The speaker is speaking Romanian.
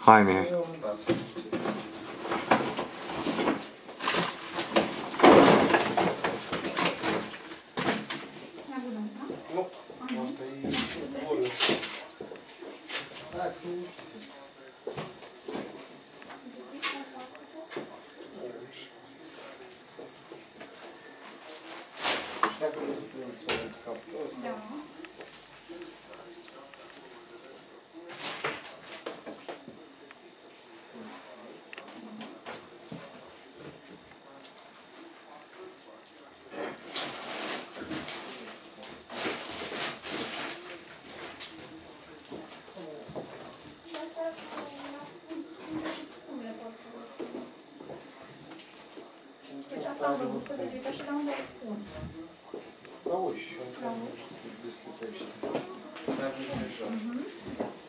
Hai, Mihai. Am văzut să vizită și la unde pun. La uși, deschidește.